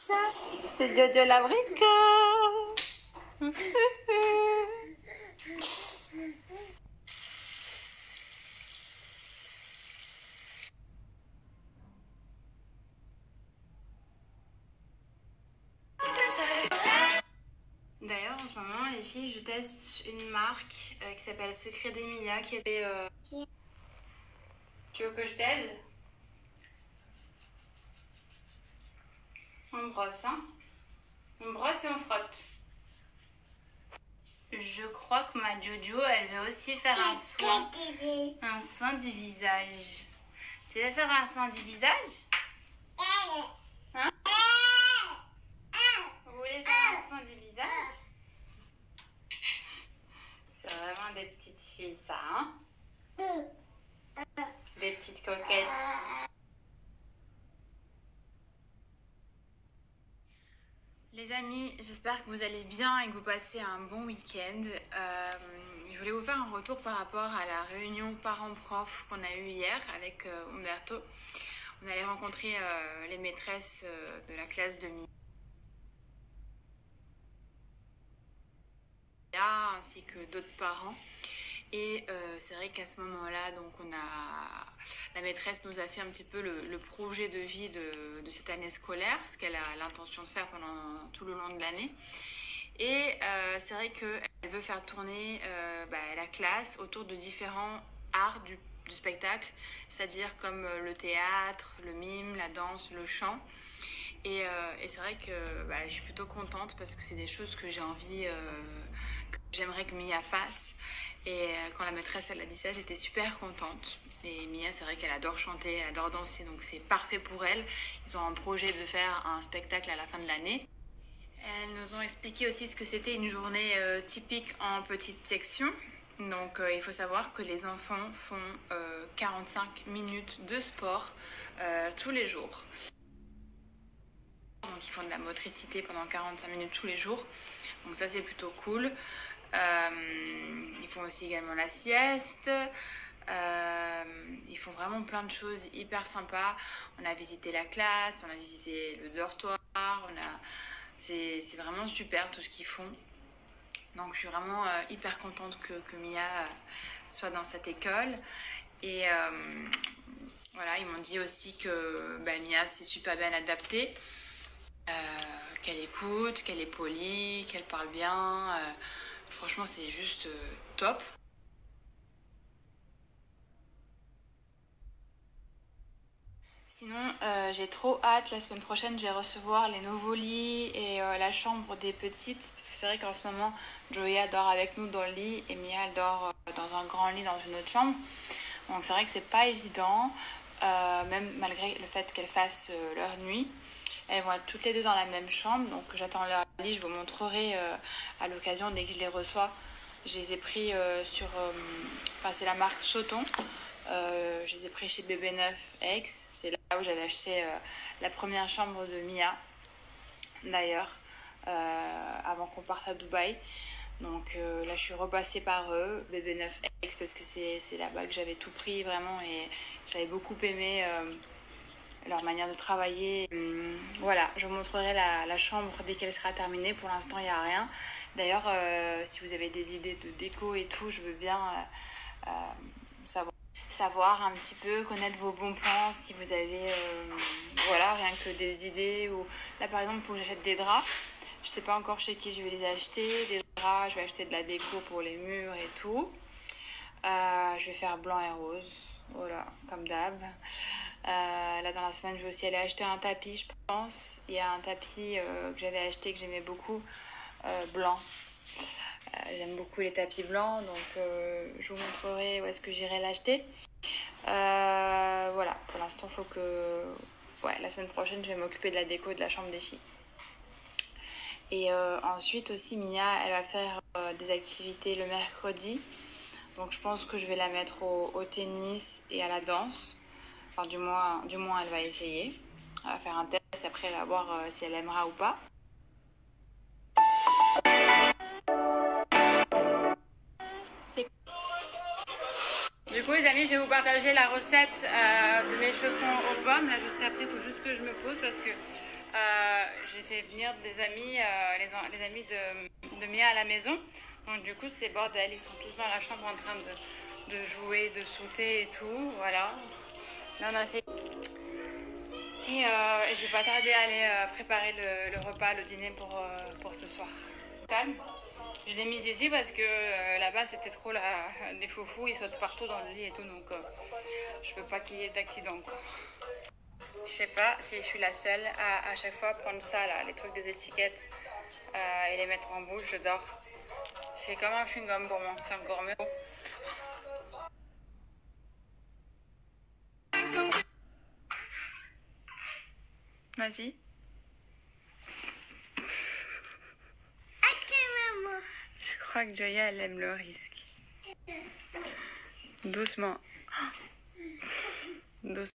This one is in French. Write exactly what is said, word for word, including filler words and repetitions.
C'est Jojo l'abricot. D'ailleurs, en ce moment, les filles, je teste une marque euh, qui s'appelle Secret d'Emilia qui était... Euh... Tu veux que je t'aide? On brosse, hein? On brosse et on frotte. Je crois que ma Jojo, elle veut aussi faire un soin, un soin du visage. Tu veux faire un soin du visage? Hein? Vous voulez faire un soin du visage? C'est vraiment des petites filles, ça, hein? Des petites coquettes. Les amis, j'espère que vous allez bien et que vous passez un bon week-end. Euh, je voulais vous faire un retour par rapport à la réunion parents-prof qu'on a eue hier avec euh, Umberto. On allait rencontrer euh, les maîtresses euh, de la classe de Mia ainsi que d'autres parents. Et euh, c'est vrai qu'à ce moment-là, donc on a, la maîtresse nous a fait un petit peu le, le projet de vie de, de cette année scolaire, ce qu'elle a l'intention de faire pendant tout le long de l'année. Et euh, c'est vrai qu'elle veut faire tourner euh, bah, la classe autour de différents arts du, du spectacle, c'est-à-dire comme le théâtre, le mime, la danse, le chant. Et, euh, et c'est vrai que bah, je suis plutôt contente parce que c'est des choses que j'ai envie, euh, que j'aimerais que Mia fasse. Et quand la maîtresse elle a dit ça, j'étais super contente. Et Mia, c'est vrai qu'elle adore chanter, elle adore danser, donc c'est parfait pour elle. Ils ont un projet de faire un spectacle à la fin de l'année. Elles nous ont expliqué aussi ce que c'était une journée euh, typique en petite section. Donc euh, il faut savoir que les enfants font euh, quarante-cinq minutes de sport euh, tous les jours. Donc ils font de la motricité pendant quarante-cinq minutes tous les jours. Donc ça c'est plutôt cool. Euh, ils font aussi également la sieste. Euh, ils font vraiment plein de choses hyper sympas. On a visité la classe, on a visité le dortoir. On a... C'est, c'est vraiment super tout ce qu'ils font. Donc je suis vraiment euh, hyper contente que, que Mia euh, soit dans cette école. Et euh, voilà, ils m'ont dit aussi que bah, Mia s'est super bien adaptée. Euh, qu'elle écoute, qu'elle est polie, qu'elle parle bien. Euh, franchement, c'est juste euh, top. Sinon, euh, j'ai trop hâte. La semaine prochaine, je vais recevoir les nouveaux lits et euh, la chambre des petites. Parce que c'est vrai qu'en ce moment, Joya dort avec nous dans le lit et Mia elle dort euh, dans un grand lit dans une autre chambre. Donc c'est vrai que c'est pas évident, euh, même malgré le fait qu'elles fassent euh, leur nuit. Elles vont être toutes les deux dans la même chambre, donc j'attends leur lit, je vous montrerai euh, à l'occasion dès que je les reçois. Je les ai pris euh, sur, euh, enfin c'est la marque Sauton, euh, je les ai pris chez B B neuf X, c'est là où j'avais acheté euh, la première chambre de Mia, d'ailleurs, euh, avant qu'on parte à Dubaï. Donc euh, là je suis repassée par eux, B B neuf X, parce que c'est, c'est là-bas que j'avais tout pris vraiment et j'avais beaucoup aimé... Euh, leur manière de travailler. Hum, voilà, je vous montrerai la, la chambre dès qu'elle sera terminée. Pour l'instant, il n'y a rien. D'ailleurs, euh, si vous avez des idées de déco et tout, je veux bien euh, euh, savoir, savoir un petit peu, connaître vos bons plans, si vous avez, euh, voilà, rien que des idées. Ou là, par exemple, il faut que j'achète des draps. Je ne sais pas encore chez qui je vais les acheter. Des draps, je vais acheter de la déco pour les murs et tout. Euh, je vais faire blanc et rose. Voilà, comme d'hab. Euh, là dans la semaine je vais aussi aller acheter un tapis, je pense. Il y a un tapis euh, que j'avais acheté que j'aimais beaucoup, euh, blanc. Euh, j'aime beaucoup les tapis blancs, donc euh, je vous montrerai où est-ce que j'irai l'acheter. Euh, voilà, pour l'instant il faut que... Ouais, la semaine prochaine je vais m'occuper de la déco de la chambre des filles. Et euh, ensuite aussi Mia elle va faire euh, des activités le mercredi. Donc je pense que je vais la mettre au, au tennis et à la danse. Enfin, du moins, du moins, elle va essayer. Elle va faire un test, après, elle va voir euh, si elle aimera ou pas. C'est... Du coup, les amis, je vais vous partager la recette euh, de mes chaussons aux pommes. Là, juste après, il faut juste que je me pose parce que euh, j'ai fait venir des amis, euh, les, les amis de, de Mia à la maison. Donc du coup c'est bordel, ils sont tous dans la chambre en train de, de jouer, de sauter et tout, voilà. Là on a fait... Et, euh, et je vais pas tarder à aller euh, préparer le, le repas, le dîner pour, euh, pour ce soir. Calme. Je l'ai mise ici parce que euh, là-bas c'était trop la... des foufous, ils sautent partout dans le lit et tout, donc euh, je veux pas qu'il y ait d'accident quoi. Je sais pas si je suis la seule à à chaque fois prendre ça là, les trucs des étiquettes euh, et les mettre en bouche, je dors. C'est comme un chewing-gum pour moi, c'est encore mieux. Vas-y. Ok, maman. Je crois que Joya, elle aime le risque. Doucement. Doucement.